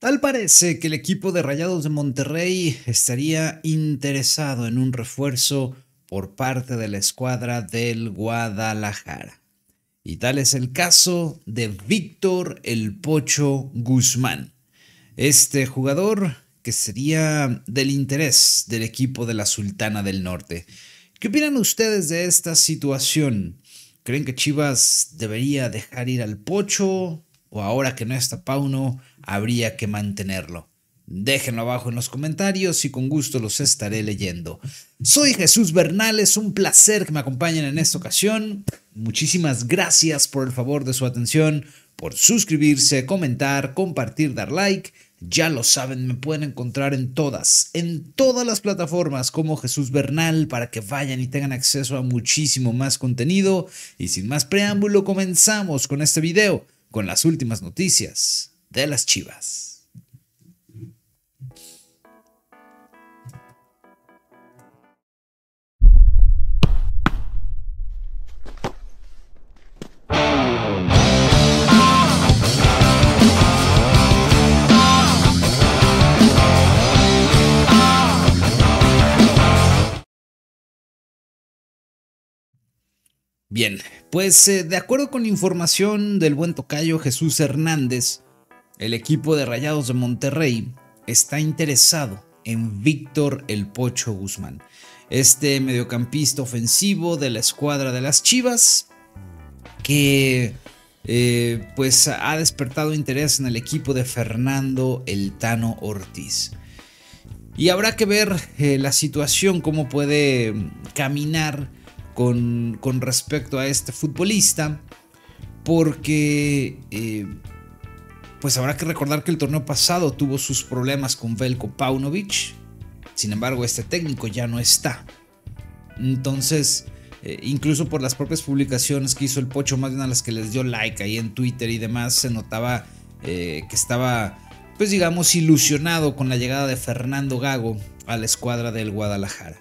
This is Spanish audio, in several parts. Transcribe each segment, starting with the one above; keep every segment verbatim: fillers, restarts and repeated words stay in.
Tal parece que el equipo de Rayados de Monterrey estaría interesado en un refuerzo por parte de la escuadra del Guadalajara. Y tal es el caso de Víctor El Pocho Guzmán. Este jugador que sería del interés del equipo de la Sultana del Norte. ¿Qué opinan ustedes de esta situación? ¿Creen que Chivas debería dejar ir al Pocho? ¿O ahora que no está Pauno, habría que mantenerlo? Déjenlo abajo en los comentarios y con gusto los estaré leyendo. Soy Jesús Bernal, es un placer que me acompañen en esta ocasión. Muchísimas gracias por el favor de su atención, por suscribirse, comentar, compartir, dar like. Ya lo saben, me pueden encontrar en todas, en todas las plataformas como Jesús Bernal para que vayan y tengan acceso a muchísimo más contenido. Y sin más preámbulo, comenzamos con este video, con las últimas noticias de las Chivas. Bien, pues eh, de acuerdo con información del buen tocayo Jesús Hernández, el equipo de Rayados de Monterrey está interesado en Víctor El Pocho Guzmán, este mediocampista ofensivo de la escuadra de las Chivas, que eh, pues ha despertado interés en el equipo de Fernando El Tano Ortiz. Y habrá que ver eh, la situación, cómo puede caminar Con, con respecto a este futbolista, porque eh, pues habrá que recordar que el torneo pasado tuvo sus problemas con Veljko Paunovic. Sin embargo, este técnico ya no está. Entonces, eh, incluso por las propias publicaciones que hizo el Pocho, más bien a las que les dio like ahí en Twitter y demás, se notaba eh, que estaba, pues digamos, ilusionado con la llegada de Fernando Gago a la escuadra del Guadalajara.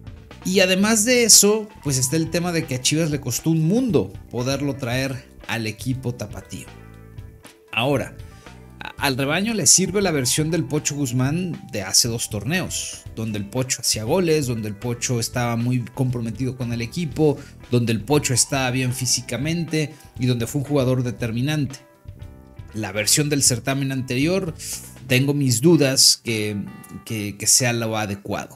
Y además de eso, pues está el tema de que a Chivas le costó un mundo poderlo traer al equipo tapatío. Ahora, al rebaño le sirve la versión del Pocho Guzmán de hace dos torneos, donde el Pocho hacía goles, donde el Pocho estaba muy comprometido con el equipo, donde el Pocho estaba bien físicamente y donde fue un jugador determinante. La versión del certamen anterior, tengo mis dudas que, que, que sea lo adecuado.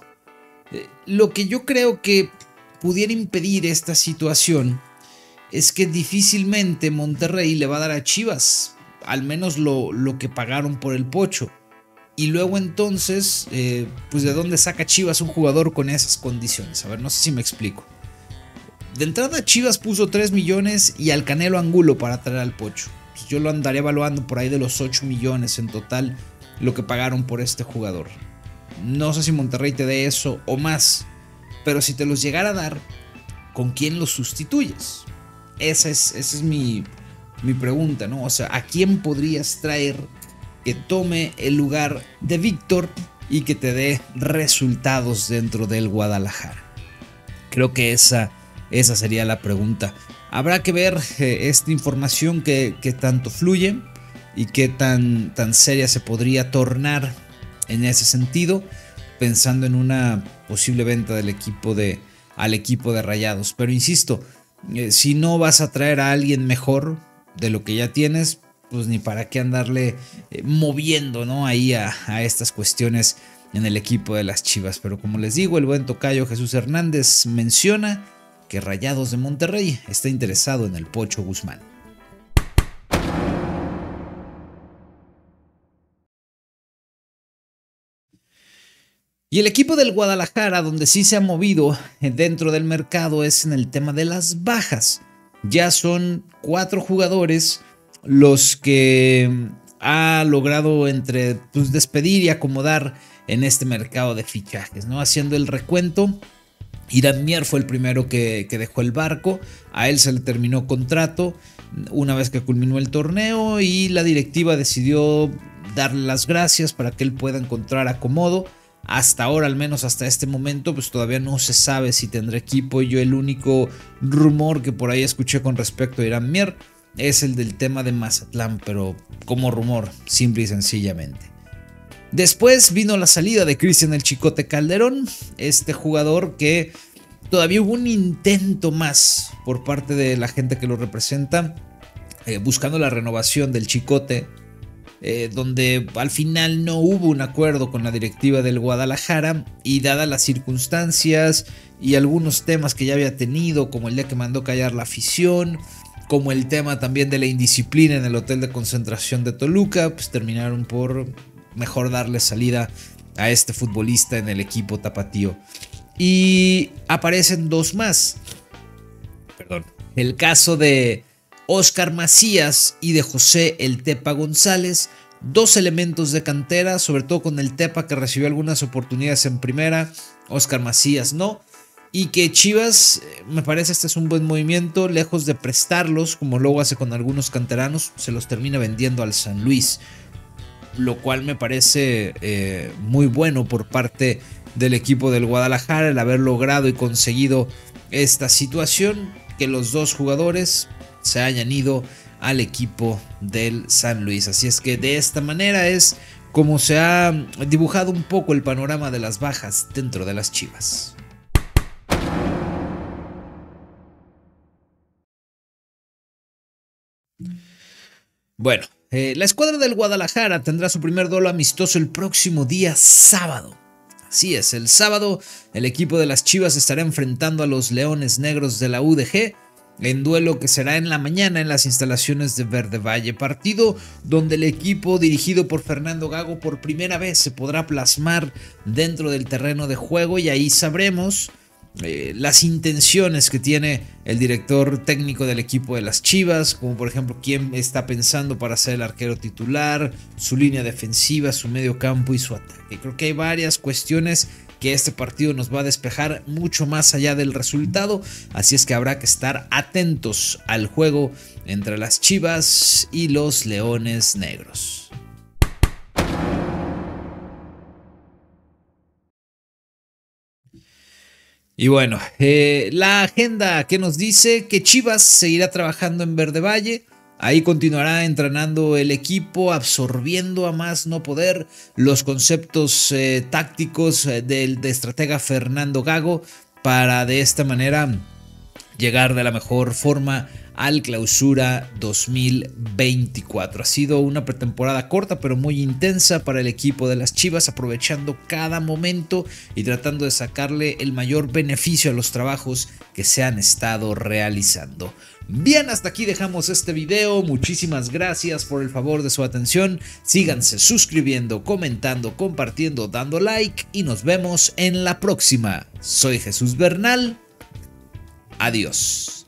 Lo que yo creo que pudiera impedir esta situación es que difícilmente Monterrey le va a dar a Chivas al menos lo, lo que pagaron por el Pocho. Y luego entonces, eh, pues de dónde saca Chivas un jugador con esas condiciones. A ver, no sé si me explico. De entrada Chivas puso tres millones y al Canelo Angulo para traer al Pocho. Pues yo lo andaría evaluando por ahí de los ocho millones en total lo que pagaron por este jugador. No sé si Monterrey te dé eso o más, pero si te los llegara a dar, ¿con quién los sustituyes? Esa es, esa es mi, mi pregunta, ¿no? O sea, ¿a quién podrías traer que tome el lugar de Víctor y que te dé resultados dentro del Guadalajara? Creo que esa, esa sería la pregunta. Habrá que ver eh, esta información que, que tanto fluye y qué tan, tan seria se podría tornar en ese sentido, pensando en una posible venta del equipo de, al equipo de Rayados. Pero insisto, eh, si no vas a traer a alguien mejor de lo que ya tienes, pues ni para qué andarle eh, moviendo, ¿no? Ahí a, a estas cuestiones en el equipo de las Chivas. Pero como les digo, el buen tocayo Jesús Hernández menciona que Rayados de Monterrey está interesado en el Pocho Guzmán. Y el equipo del Guadalajara, donde sí se ha movido dentro del mercado, es en el tema de las bajas. Ya son cuatro jugadores los que ha logrado entre pues, despedir y acomodar en este mercado de fichajes, ¿no? Haciendo el recuento, Irán Mier fue el primero que, que dejó el barco. A él se le terminó contrato una vez que culminó el torneo y la directiva decidió darle las gracias para que él pueda encontrar acomodo. Hasta ahora, al menos hasta este momento, pues todavía no se sabe si tendrá equipo. Yo el único rumor que por ahí escuché con respecto a Irán Mier es el del tema de Mazatlán, pero como rumor, simple y sencillamente. Después vino la salida de Cristian El Chicote Calderón, este jugador que todavía hubo un intento más por parte de la gente que lo representa, eh, buscando la renovación del Chicote, eh, donde al final no hubo un acuerdo con la directiva del Guadalajara, y dadas las circunstancias y algunos temas que ya había tenido, como el día que mandó callar la afición, como el tema también de la indisciplina en el hotel de concentración de Toluca, pues terminaron por mejor darle salida a este futbolista en el equipo tapatío. Y aparecen dos más. Perdón. El caso de Óscar Macías y de José El Tepa González, dos elementos de cantera, sobre todo con el Tepa, que recibió algunas oportunidades en primera, Óscar Macías no. Y que Chivas, me parece este es un buen movimiento, lejos de prestarlos, como luego hace con algunos canteranos, se los termina vendiendo al San Luis, lo cual me parece eh, muy bueno por parte del equipo del Guadalajara, el haber logrado y conseguido esta situación, que los dos jugadores se hayan ido al equipo del San Luis. Así es que de esta manera es como se ha dibujado un poco el panorama de las bajas dentro de las Chivas. Bueno, eh, la escuadra del Guadalajara tendrá su primer duelo amistoso el próximo día sábado. Así es, el sábado el equipo de las Chivas estará enfrentando a los Leones Negros de la U D G, en duelo que será en la mañana en las instalaciones de Verde Valle, partido donde el equipo dirigido por Fernando Gago por primera vez se podrá plasmar dentro del terreno de juego, y ahí sabremos Eh, las intenciones que tiene el director técnico del equipo de las Chivas, como por ejemplo quién está pensando para ser el arquero titular, su línea defensiva, su medio campo y su ataque. Creo que hay varias cuestiones que este partido nos va a despejar mucho más allá del resultado, así es que habrá que estar atentos al juego entre las Chivas y los Leones Negros. Y bueno, eh, la agenda que nos dice que Chivas seguirá trabajando en Verde Valle. Ahí continuará entrenando el equipo, absorbiendo a más no poder los conceptos eh, tácticos eh, del de estratega Fernando Gago, para de esta manera llegar de la mejor forma al Clausura dos mil veinticuatro. Ha sido una pretemporada corta pero muy intensa para el equipo de las Chivas, aprovechando cada momento y tratando de sacarle el mayor beneficio a los trabajos que se han estado realizando. Bien, hasta aquí dejamos este video. Muchísimas gracias por el favor de su atención. Síganse suscribiendo, comentando, compartiendo, dando like, y nos vemos en la próxima. Soy Jesús Bernal. Adiós.